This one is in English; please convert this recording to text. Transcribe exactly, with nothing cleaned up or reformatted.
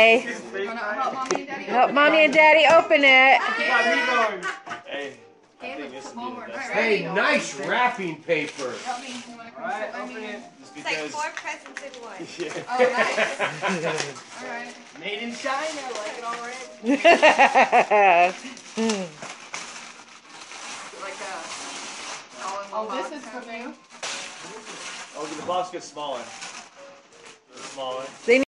Hey. Help mommy and daddy Help mommy and daddy open it. Hey. I think this would be the best. Hey, nice wrapping paper. Help me. You want to come Alright, sit by open me? it. Just It's like because. four presents in one. Yeah. Oh, nice. Alright. Made in China, like it already. Like a all-in-one Oh, this is for you. Oh, the box gets smaller. Smaller. They